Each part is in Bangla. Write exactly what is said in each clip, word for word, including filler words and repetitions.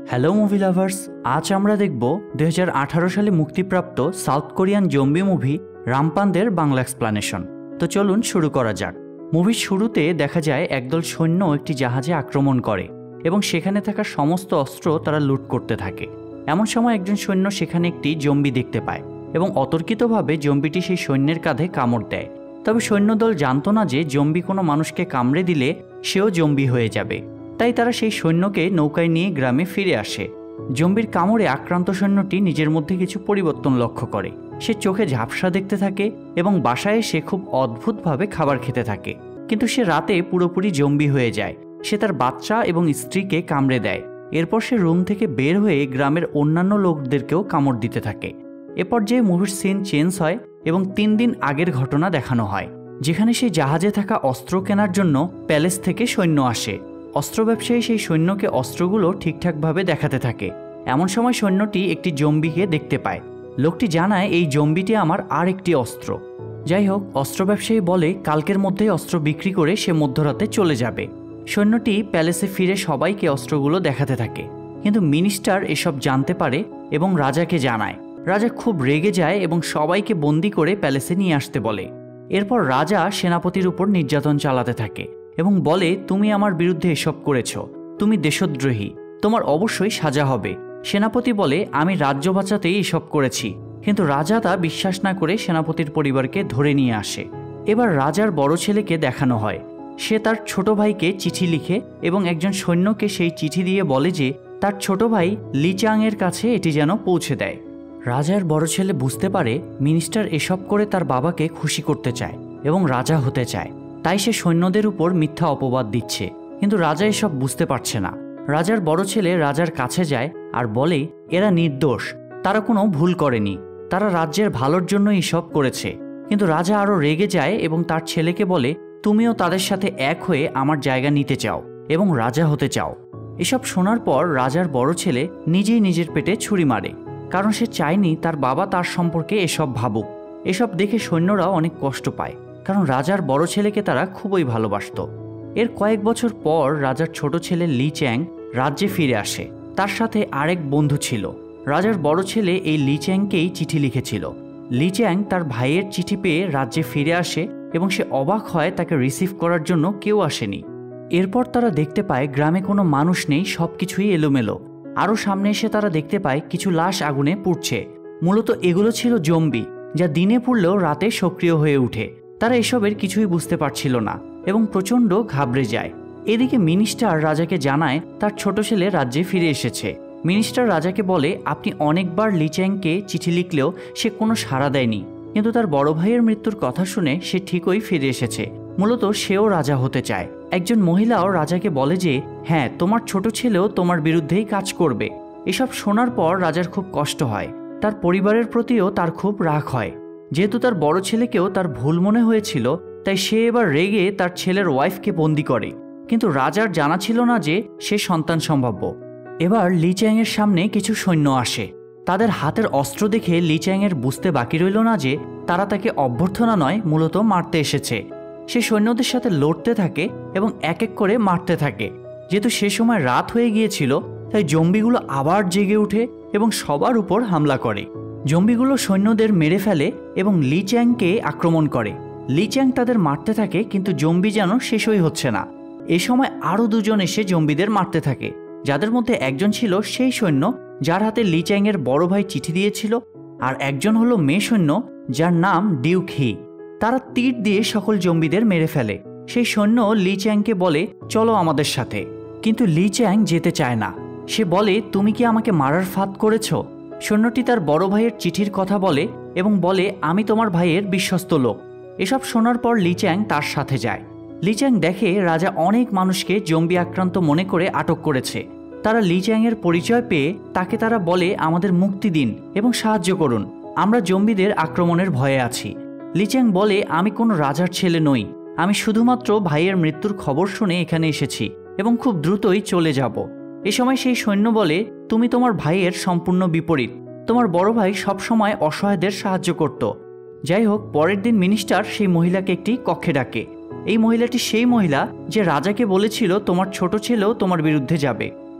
হ্যালো মুভি লাভার্স, আজ আমরা দেখব দুই হাজার আঠারো সালে মুক্তিপ্রাপ্ত সাউথ কোরিয়ান জম্বি মুভি রামপানদের বাংলা এক্সপ্লানেশন। তো চলুন শুরু করা যাক। মুভির শুরুতে দেখা যায় একদল সৈন্য একটি জাহাজে আক্রমণ করে এবং সেখানে থাকা সমস্ত অস্ত্র তারা লুট করতে থাকে। এমন সময় একজন সৈন্য সেখানে একটি জম্বি দেখতে পায় এবং অতর্কিতভাবে জম্বিটি সেই সৈন্যের কাঁধে কামড় দেয়। তবে সৈন্যদল জানতো না যে জম্বি কোনো মানুষকে কামড়ে দিলে সেও জম্বি হয়ে যাবে, তাই তারা সেই সৈন্যকে নৌকায় নিয়ে গ্রামে ফিরে আসে। জম্বির কামড়ে আক্রান্ত সৈন্যটি নিজের মধ্যে কিছু পরিবর্তন লক্ষ্য করে। সে চোখে ঝাপসা দেখতে থাকে এবং বাসায় এসে খুব অদ্ভুতভাবে খাবার খেতে থাকে, কিন্তু সে রাতে পুরোপুরি জম্বি হয়ে যায়। সে তার বাচ্চা এবং স্ত্রীকে কামড়ে দেয়। এরপর সে রুম থেকে বের হয়ে গ্রামের অন্যান্য লোকদেরকেও কামড় দিতে থাকে। এ পর্যায়ে মুভির সিন চেঞ্জ হয় এবং তিন দিন আগের ঘটনা দেখানো হয়, যেখানে সেই জাহাজে থাকা অস্ত্র কেনার জন্য প্যালেস থেকে সৈন্য আসে। অস্ত্র ব্যবসায়ী সেই সৈন্যকে অস্ত্রগুলো ঠিকঠাকভাবে দেখাতে থাকে। এমন সময় সৈন্যটি একটি জম্বিকে দেখতে পায়। লোকটি জানায় এই জম্বিটি আমার আর একটি অস্ত্র। যাই হোক, অস্ত্র ব্যবসায়ী বলে কালকের মধ্যেই অস্ত্র বিক্রি করে সে মধ্যরাতে চলে যাবে। সৈন্যটি প্যালেসে ফিরে সবাইকে অস্ত্রগুলো দেখাতে থাকে, কিন্তু মিনিস্টার এসব জানতে পারে এবং রাজাকে জানায়। রাজা খুব রেগে যায় এবং সবাইকে বন্দি করে প্যালেসে নিয়ে আসতে বলে। এরপর রাজা সেনাপতির উপর নির্যাতন চালাতে থাকে এবং বলে, তুমি আমার বিরুদ্ধে এসব করেছ, তুমি দেশদ্রোহী, তোমার অবশ্যই সাজা হবে। সেনাপতি বলে, আমি রাজ্য বাঁচাতেই এসব করেছি, কিন্তু রাজা তা বিশ্বাস না করে সেনাপতির পরিবারকে ধরে নিয়ে আসে। এবার রাজার বড় ছেলেকে দেখানো হয়। সে তার ছোট ভাইকে চিঠি লিখে এবং একজন সৈন্যকে সেই চিঠি দিয়ে বলে যে তার ছোট ভাই লি চাংয়ের কাছে এটি যেন পৌঁছে দেয়। রাজার বড় ছেলে বুঝতে পারে মিনিস্টার এসব করে তার বাবাকে খুশি করতে চায় এবং রাজা হতে চায়, তাই সে সৈন্যদের উপর মিথ্যা অপবাদ দিচ্ছে। কিন্তু রাজা এসব বুঝতে পারছে না। রাজার বড় ছেলে রাজার কাছে যায় আর বলে, এরা নির্দোষ, তারা কোনো ভুল করেনি, তারা রাজ্যের ভালোর জন্য এসব করেছে। কিন্তু রাজা আরও রেগে যায় এবং তার ছেলেকে বলে, তুমিও তাদের সাথে এক হয়ে আমার জায়গা নিতে চাও এবং রাজা হতে চাও। এসব শোনার পর রাজার বড় ছেলে নিজেই নিজের পেটে ছুরি মারে, কারণ সে চায়নি তার বাবা তার সম্পর্কে এসব ভাবুক। এসব দেখে সৈন্যরা অনেক কষ্ট পায়, কারণ রাজার বড় ছেলেকে তারা খুবই ভালোবাসত। এর কয়েক বছর পর রাজার ছোট ছেলে লি চ্যাং রাজ্যে ফিরে আসে। তার সাথে আরেক বন্ধু ছিল। রাজার বড় ছেলে এই লি চ্যাংকেই চিঠি লিখেছিল। লি চ্যাং তার ভাইয়ের চিঠি পেয়ে রাজ্যে ফিরে আসে এবং সে অবাক হয় তাকে রিসিভ করার জন্য কেউ আসেনি। এরপর তারা দেখতে পায় গ্রামে কোনো মানুষ নেই, সব কিছুই এলোমেলো। আরও সামনে এসে তারা দেখতে পায় কিছু লাশ আগুনে পুড়ছে। মূলত এগুলো ছিল জম্বি, যা দিনে পুড়লেও রাতে সক্রিয় হয়ে ওঠে। তারা এসবের কিছুই বুঝতে পারছিল না এবং প্রচণ্ড ঘাবড়ে যায়। এদিকে মিনিস্টার রাজাকে জানায় তার ছোট ছেলে রাজ্যে ফিরে এসেছে। মিনিস্টার রাজাকে বলে, আপনি অনেকবার লি চ্যাংকে চিঠি লিখলেও সে কোনো সাড়া দেয়নি, কিন্তু তার বড় ভাইয়ের মৃত্যুর কথা শুনে সে ঠিকই ফিরে এসেছে। মূলত সেও রাজা হতে চায়। একজন মহিলাও রাজাকে বলে যে হ্যাঁ, তোমার ছোট ছেলেও তোমার বিরুদ্ধেই কাজ করবে। এসব শোনার পর রাজার খুব কষ্ট হয়। তার পরিবারের প্রতিও তার খুব রাগ হয়। যেহেতু তার বড় ছেলেকেও তার ভুল মনে হয়েছিল, তাই সে এবার রেগে তার ছেলের ওয়াইফকে বন্দি করে। কিন্তু রাজার জানা ছিল না যে সে সন্তান সম্ভাব্য। এবার লি চ্যাংয়ের সামনে কিছু সৈন্য আসে। তাদের হাতের অস্ত্র দেখে লি চ্যাংয়ের বুঝতে বাকি রইল না যে তারা তাকে অভ্যর্থনা নয়, মূলত মারতে এসেছে। সে সৈন্যদের সাথে লড়তে থাকে এবং এক এক করে মারতে থাকে। যেহেতু সে সময় রাত হয়ে গিয়েছিল, তাই জম্বিগুলো আবার জেগে ওঠে এবং সবার উপর হামলা করে। জম্বিগুলো সৈন্যদের মেরে ফেলে এবং লি চ্যাংকে আক্রমণ করে। লি চ্যাং তাদের মারতে থাকে, কিন্তু জম্বি যেন শেষই হচ্ছে না। এ সময় আরও দুজন এসে জম্বিদের মারতে থাকে, যাদের মধ্যে একজন ছিল সেই সৈন্য যার হাতে লি চ্যাংয়ের বড় ভাই চিঠি দিয়েছিল, আর একজন হলো মেয়ে সৈন্য যার নাম ডিউক হি। তারা তীর দিয়ে সকল জম্বিদের মেরে ফেলে। সেই সৈন্য লি চ্যাংকে বলে, চলো আমাদের সাথে। কিন্তু লি চ্যাং যেতে চায় না। সে বলে, তুমি কি আমাকে মারার ফাঁদ করেছ? সৈন্যটি তার বড় ভাইয়ের চিঠির কথা বলে এবং বলে, আমি তোমার ভাইয়ের বিশ্বস্ত লোক। এসব শোনার পর লি চ্যাং তার সাথে যায়। লি চ্যাং দেখে রাজা অনেক মানুষকে জম্বি আক্রান্ত মনে করে আটক করেছে। তারা লি চ্যাংয়ের পরিচয় পেয়ে তাকে তারা বলে, আমাদের মুক্তি দিন এবং সাহায্য করুন, আমরা জম্বিদের আক্রমণের ভয়ে আছি। লি চ্যাং বলে, আমি কোনো রাজার ছেলে নই, আমি শুধুমাত্র ভাইয়ের মৃত্যুর খবর শুনে এখানে এসেছি এবং খুব দ্রুতই চলে যাব। এ সময় সেই সৈন্য বলে, তুমি তোমার ভাইয়ের সম্পূর্ণ বিপরীত, তোমার বড় ভাই সবসময় অসহায়দের সাহায্য করত। যাই হোক, পরের দিন মিনিস্টার সেই মহিলাকে একটি কক্ষে ডাকে। এই মহিলাটি সেই মহিলা যে রাজাকে বলেছিল তোমার ছোট ছেলেও তোমার বিরুদ্ধে যাবে।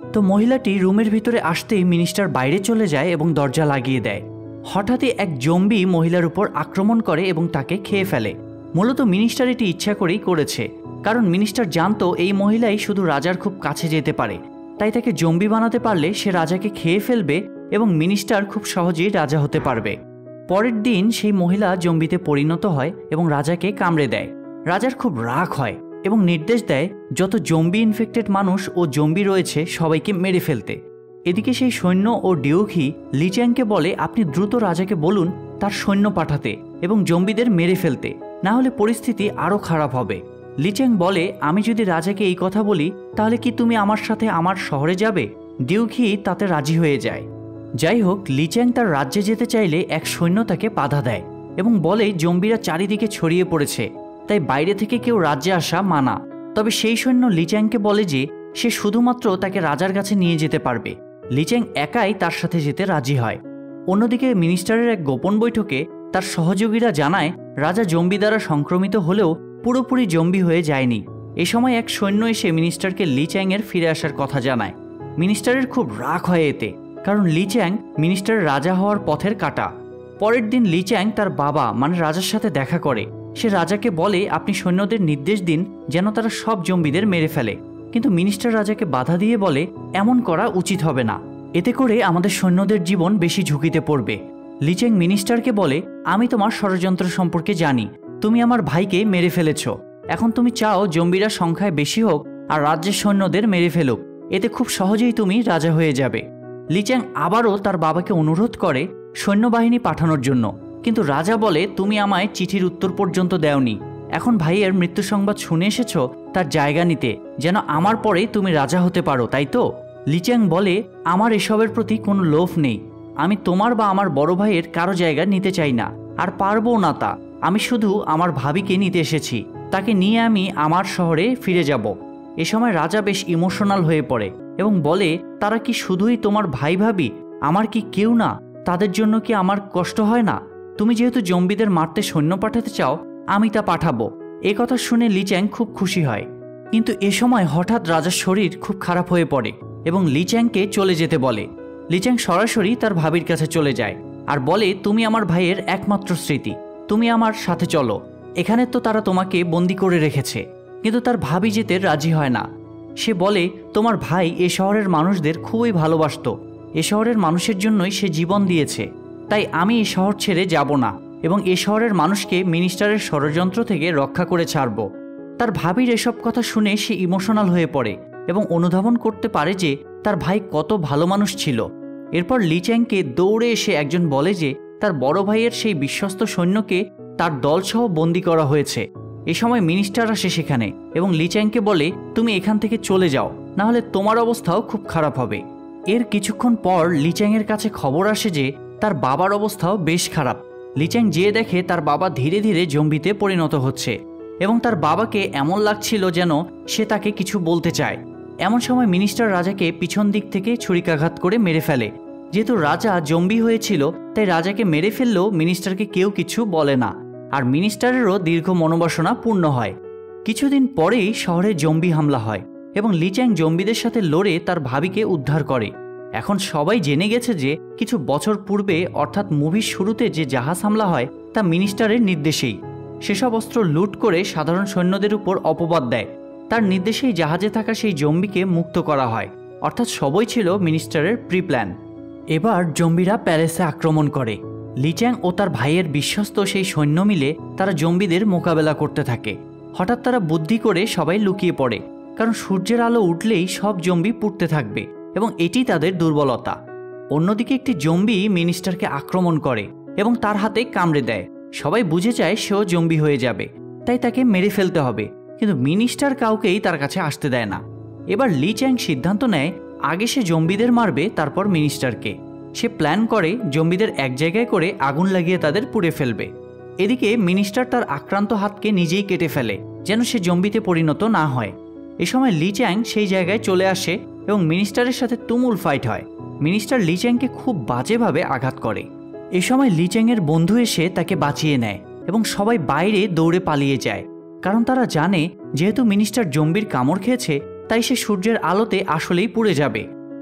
তো মহিলাটি রুমের ভিতরে আসতেই মিনিস্টার বাইরে চলে যায় এবং দরজা লাগিয়ে দেয়। হঠাৎই এক জম্বি মহিলার উপর আক্রমণ করে এবং তাকে খেয়ে ফেলে। মূলত মিনিস্টার এটি ইচ্ছা করেই করেছে, কারণ মিনিস্টার জানতো এই মহিলাই শুধু রাজার খুব কাছে যেতে পারে, তাই তাকে জম্বি বানাতে পারলে সে রাজাকে খেয়ে ফেলবে এবং মিনিস্টার খুব সহজেই রাজা হতে পারবে। পরের দিন সেই মহিলা জম্বিতে পরিণত হয় এবং রাজাকে কামড়ে দেয়। রাজার খুব রাগ হয় এবং নির্দেশ দেয় যত জম্বি ইনফেক্টেড মানুষ ও জম্বি রয়েছে সবাইকে মেরে ফেলতে। এদিকে সেই সৈন্য ও ডিউখি লিচ্যাংকে বলে আপনি দ্রুত রাজাকে বলুন তার সৈন্য পাঠাতে এবং জম্বিদের মেরে ফেলতে, না হলে পরিস্থিতি আরও খারাপ হবে। লিচ্যাং বলে আমি যদি রাজাকে এই কথা বলি তাহলে কি তুমি আমার সাথে আমার শহরে যাবে? ডিউখি তাতে রাজি হয়ে যায়। যাই হোক, লিচ্যাং তার রাজ্যে যেতে চাইলে এক সৈন্য তাকে বাধা দেয় এবং বলে জম্বিরা চারিদিকে ছড়িয়ে পড়েছে, তাই বাইরে থেকে কেউ রাজ্যে আসা মানা। তবে সেই সৈন্য লিচ্যাংকে বলে যে সে শুধুমাত্র তাকে রাজার কাছে নিয়ে যেতে পারবে। লিচ্যাং একাই তার সাথে যেতে রাজি হয়। অন্যদিকে মিনিস্টারের এক গোপন বৈঠকে তার সহযোগীরা জানায় রাজা জম্বি দ্বারা সংক্রমিত হলেও পুরোপুরি জম্বি হয়ে যায়নি। এ সময় এক সৈন্য এসে মিনিস্টারকে লিচ্যাংয়ের ফিরে আসার কথা জানায়। মিনিস্টারের খুব রাগ হয় এতে, কারণ লিচ্যাং মিনিস্টারের রাজা হওয়ার পথের কাটা। পরের দিন লিচ্যাং তার বাবা মানে রাজার সাথে দেখা করে। সে রাজাকে বলে আপনি সৈন্যদের নির্দেশ দিন যেন তারা সব জম্বিদের মেরে ফেলে, কিন্তু মিনিস্টার রাজাকে বাধা দিয়ে বলে এমন করা উচিত হবে না, এতে করে আমাদের সৈন্যদের জীবন বেশি ঝুঁকিতে পড়বে। লিচ্যাং মিনিস্টারকে বলে আমি তোমার ষড়যন্ত্র সম্পর্কে জানি, তুমি আমার ভাইকে মেরে ফেলেছ, এখন তুমি চাও জম্বিরা সংখ্যায় বেশি হোক আর রাজ্যের সৈন্যদের মেরে ফেলুক, এতে খুব সহজেই তুমি রাজা হয়ে যাবে। লিচ্যাং আবারও তার বাবাকে অনুরোধ করে সৈন্যবাহিনী পাঠানোর জন্য, কিন্তু রাজা বলে তুমি আমায় চিঠির উত্তর পর্যন্ত দেওনি, এখন ভাইয়ের মৃত্যু সংবাদ শুনে এসেছ তার জায়গা নিতে যেন আমার পরে তুমি রাজা হতে পারো, তাই তো? লিচ্যাং বলে আমার এসবের প্রতি কোনো লোভ নেই, আমি তোমার বা আমার বড় ভাইয়ের কারো জায়গা নিতে চাই না, আর পারবো না তা। আমি শুধু আমার ভাবিকে নিতে এসেছি, তাকে নিয়ে আমি আমার শহরে ফিরে যাব। এ সময় রাজা বেশ ইমোশনাল হয়ে পড়ে এবং বলে তারা কি শুধুই তোমার ভাই ভাবি, আমার কি কেউ না? তাদের জন্য কি আমার কষ্ট হয় না? তুমি যেহেতু জম্বিদের মারতে সৈন্য পাঠাতে চাও আমি তা পাঠাবো। এ কথা শুনে লিচ্যাং খুব খুশি হয়, কিন্তু এ সময় হঠাৎ রাজার শরীর খুব খারাপ হয়ে পড়ে এবং লিচ্যাংকে চলে যেতে বলে। লিচ্যাং সরাসরি তার ভাবির কাছে চলে যায় আর বলে তুমি আমার ভাইয়ের একমাত্র স্মৃতি, তুমি আমার সাথে চলো, এখানে তো তারা তোমাকে বন্দি করে রেখেছে। কিন্তু তার ভাবি যেতে রাজি হয় না। সে বলে তোমার ভাই এ শহরের মানুষদের খুবই ভালোবাসত, এ শহরের মানুষের জন্যই সে জীবন দিয়েছে, তাই আমি এই শহর ছেড়ে যাব না এবং এ শহরের মানুষকে মিনিস্টারের ষড়যন্ত্র থেকে রক্ষা করে ছাড়ব। তার ভাবির এসব কথা শুনে সে ইমোশনাল হয়ে পড়ে এবং অনুধাবন করতে পারে যে তার ভাই কত ভালো মানুষ ছিল। এরপর লিচ্যাংকে দৌড়ে এসে একজন বলে যে তার বড় ভাইয়ের সেই বিশ্বস্ত সৈন্যকে তার দলসহ বন্দি করা হয়েছে। এ সময় মিনিস্টার আসে সেখানে এবং লিচ্যাংকে বলে তুমি এখান থেকে চলে যাও, না হলে তোমার অবস্থাও খুব খারাপ হবে। এর কিছুক্ষণ পর লিচ্যাংয়ের কাছে খবর আসে যে তার বাবার অবস্থাও বেশ খারাপ। লিচ্যাং যেয়ে দেখে তার বাবা ধীরে ধীরে জম্বিতে পরিণত হচ্ছে এবং তার বাবাকে এমন লাগছিল যেন সে তাকে কিছু বলতে চায়। এমন সময় মিনিস্টার রাজাকে পিছন দিক থেকে ছুরিকাঘাত করে মেরে ফেলে। যেহেতু রাজা জম্বি হয়েছিল তাই রাজাকে মেরে ফেললেও মিনিস্টারকে কেউ কিছু বলে না, আর মিনিস্টারেরও দীর্ঘ মনোবাসনা পূর্ণ হয়। কিছুদিন পরেই শহরে জম্বি হামলা হয় এবং লিচ্যাং জম্বিদের সাথে লড়ে তার ভাবিকে উদ্ধার করে। এখন সবাই জেনে গেছে যে কিছু বছর পূর্বে অর্থাৎ মুভির শুরুতে যে জাহাজ হামলা হয় তা মিনিস্টারের নির্দেশেই। সেসব অস্ত্র লুট করে সাধারণ সৈন্যদের উপর অপবাদ দেয়। তার নির্দেশেই জাহাজে থাকা সেই জম্বিকে মুক্ত করা হয়, অর্থাৎ সবই ছিল মিনিস্টারের প্রি প্ল্যান। এবার জম্বিরা প্যালেসে আক্রমণ করে। লিচ্যাং ও তার ভাইয়ের বিশ্বস্ত সেই সৈন্য মিলে তারা জম্বিদের মোকাবেলা করতে থাকে। হঠাৎ তারা বুদ্ধি করে সবাই লুকিয়ে পড়ে, কারণ সূর্যের আলো উঠলেই সব জম্বি পুড়তে থাকবে এবং এটি তাদের দুর্বলতা। অন্যদিকে একটি জম্বি মিনিস্টারকে আক্রমণ করে এবং তার হাতে কামড়ে দেয়। সবাই বুঝে যায় সেও জম্বি হয়ে যাবে, তাই তাকে মেরে ফেলতে হবে, কিন্তু মিনিস্টার কাউকেই তার কাছে আসতে দেয় না। এবার লিচ্যাং সিদ্ধান্ত নেয় আগে সে জম্বিদের মারবে, তারপর মিনিস্টারকে। সে প্ল্যান করে জম্বিদের এক জায়গায় করে আগুন লাগিয়ে তাদের পুড়ে ফেলবে। এদিকে মিনিস্টার তার আক্রান্ত হাতকে নিজেই কেটে ফেলে যেন সে জম্বিতে পরিণত না হয়। এ সময় লিচ্যাং সেই জায়গায় চলে আসে এবং মিনিস্টারের সাথে তুমুল ফাইট হয়। মিনিস্টার লিচ্যাংকে খুব বাজেভাবে আঘাত করে। এ সময় লিচ্যাংয়ের বন্ধু এসে তাকে বাঁচিয়ে নেয় এবং সবাই বাইরে দৌড়ে পালিয়ে যায়, কারণ তারা জানে যেহেতু মিনিস্টার জম্বির কামড় খেয়েছে তাই সে সূর্যের আলোতে আসলেই পুড়ে যাবে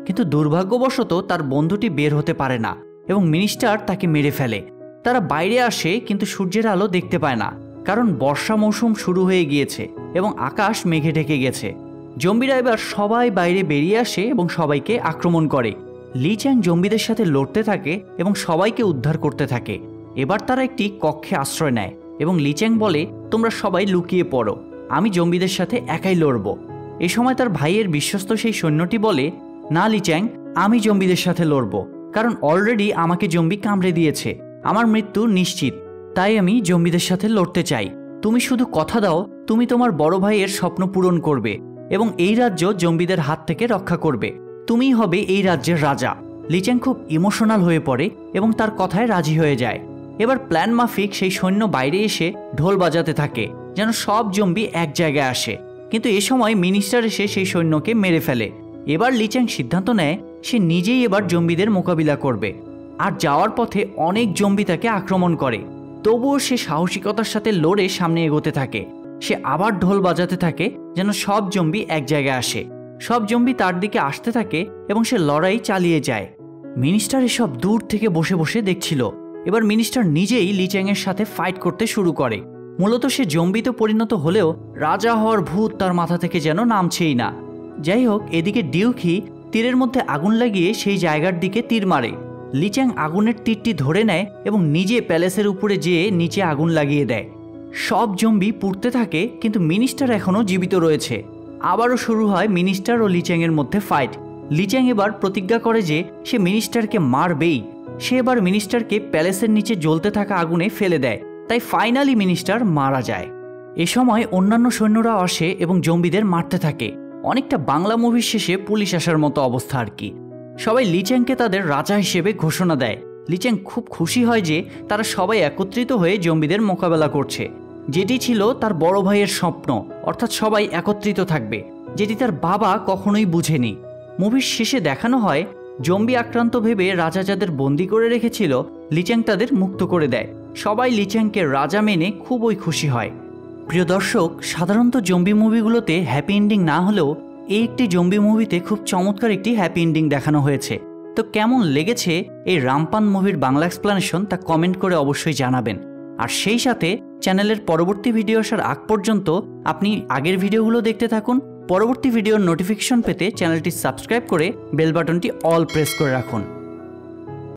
কিন্তু দুর্ভাগ্যবশত তার বন্ধুটি বের হতে পারে না এবং মিনিস্টার তাকে মেরে ফেলে। তারা বাইরে আসে কিন্তু সূর্যের আলো দেখতে পায় না, কারণ বর্ষা মৌসুম শুরু হয়ে গিয়েছে এবং আকাশ মেঘে ঢেকে গেছে। জম্বিরা এবার সবাই বাইরে বেরিয়ে আসে এবং সবাইকে আক্রমণ করে। লি চ্যাং জম্বিদের সাথে লড়তে থাকে এবং সবাইকে উদ্ধার করতে থাকে। এবার তারা একটি কক্ষে আশ্রয় নেয় এবং লি চ্যাং বলে, তোমরা সবাই লুকিয়ে পড়ো, আমি জম্বিদের সাথে একাই লড়ব। এ সময় তার ভাইয়ের বিশ্বস্ত সেই সৈন্যটি বলে, না লি চ্যাং, আমি জম্বিদের সাথে লড়ব, কারণ অলরেডি আমাকে জম্বি কামড়ে দিয়েছে, আমার মৃত্যু নিশ্চিত, তাই আমি জম্বিদের সাথে লড়তে চাই। তুমি শুধু কথা দাও তুমি তোমার বড় ভাইয়ের স্বপ্ন পূরণ করবে এবং এই রাজ্য জম্বিদের হাত থেকে রক্ষা করবে, তুমিই হবে এই রাজ্যের রাজা। লি চ্যাং খুব ইমোশনাল হয়ে পড়ে এবং তার কথায় রাজি হয়ে যায়। এবার প্ল্যান মাফিক সেই সৈন্য বাইরে এসে ঢোল বাজাতে থাকে যেন সব জম্বি এক জায়গায় আসে, কিন্তু এ সময় মিনিস্টার এসে সেই সৈন্যকে মেরে ফেলে। এবার লি চ্যাং সিদ্ধান্ত নেয় সে নিজেই এবার জম্বিদের মোকাবিলা করবে। আর যাওয়ার পথে অনেক জম্বি তাকে আক্রমণ করে, তবুও সে সাহসিকতার সাথে লড়ে সামনে এগোতে থাকে। সে আবার ঢোল বাজাতে থাকে যেন সব জম্বি এক জায়গায় আসে। সব জম্বি তার দিকে আসতে থাকে এবং সে লড়াই চালিয়ে যায়। মিনিস্টার এসব দূর থেকে বসে বসে দেখছিল। এবার মিনিস্টার নিজেই লি চ্যাংয়ের সাথে ফাইট করতে শুরু করে। মূলত সে জম্বিতে পরিণত হলেও রাজা হওয়ার ভূত তার মাথা থেকে যেন নামছেই না। যাই হোক, এদিকে ডিউখি তীরের মধ্যে আগুন লাগিয়ে সেই জায়গার দিকে তীর মারে। লি চ্যাং আগুনের তীরটি ধরে নেয় এবং নিজে প্যালেসের উপরে যেয়ে নিচে আগুন লাগিয়ে দেয়। সব জম্বি পুড়তে থাকে, কিন্তু মিনিস্টার এখনও জীবিত রয়েছে। আবারও শুরু হয় মিনিস্টার ও লি চ্যাংয়ের মধ্যে ফাইট। লি চ্যাং এবার প্রতিজ্ঞা করে যে সে মিনিস্টারকে মারবেই। সে এবার মিনিস্টারকে প্যালেসের নিচে জ্বলতে থাকা আগুনে ফেলে দেয়, তাই ফাইনালি মিনিস্টার মারা যায়। এ সময় অন্যান্য সৈন্যরা আসে এবং জম্বিদের মারতে থাকে। অনেকটা বাংলা মুভির শেষে পুলিশ আসার মতো অবস্থা আর কি। সবাই লি চ্যাংকে তাদের রাজা হিসেবে ঘোষণা দেয়। লি চ্যাং খুব খুশি হয় যে তারা সবাই একত্রিত হয়ে জম্বিদের মোকাবেলা করছে, যেটি ছিল তার বড় ভাইয়ের স্বপ্ন, অর্থাৎ সবাই একত্রিত থাকবে, যেটি তার বাবা কখনোই বুঝেনি। মুভির শেষে দেখানো হয় জম্বি আক্রান্ত ভেবে রাজা যাদের বন্দি করে রেখেছিল লি চ্যাং তাদের মুক্ত করে দেয়। সবাই লি চ্যাংকে রাজা মেনে খুবই খুশি হয়। প্রিয় দর্শক, সাধারণত জম্বি মুভিগুলোতে হ্যাপি এন্ডিং না হলেও এই একটি জম্বি মুভিতে খুব চমৎকার একটি হ্যাপি এন্ডিং দেখানো হয়েছে। তো কেমন লেগেছে এই রামপান মুভির বাংলা এক্সপ্লেনেশন তা কমেন্ট করে অবশ্যই জানাবেন। আর সেই সাথে চ্যানেলের পরবর্তী ভিডিও আসার আগ পর্যন্ত আপনি আগের ভিডিওগুলো দেখতে থাকুন। পরবর্তী ভিডিওর নোটিফিকেশন পেতে চ্যানেলটি সাবস্ক্রাইব করে বেল বাটনটি অল প্রেস করে রাখুন।